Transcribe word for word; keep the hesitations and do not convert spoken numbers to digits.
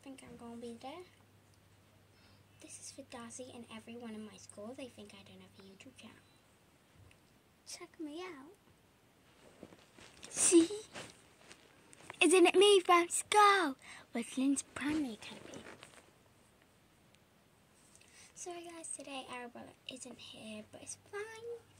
think I'm going to be there. This is for Darcy and everyone in my school. They think I don't have a YouTube channel. Check me out. See? Isn't it me from school? Westlands Primary Academy. Sorry guys, today Arabella isn't here, but it's fine.